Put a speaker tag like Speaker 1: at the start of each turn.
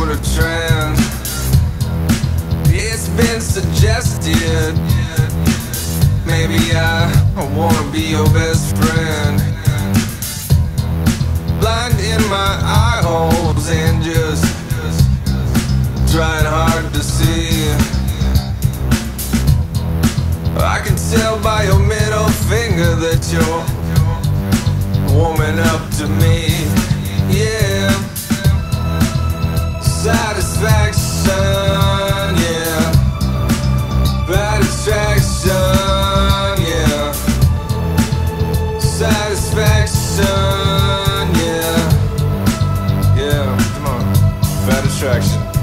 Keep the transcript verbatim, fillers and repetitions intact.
Speaker 1: a trend. It's been suggested, maybe I wanna be your best friend. Blind in my eye holes and just trying hard to see. I can tell by your middle finger that you're warming up to me. Yeah, satisfaction, yeah, bad attraction, yeah, satisfaction, yeah, yeah, come on, bad attraction.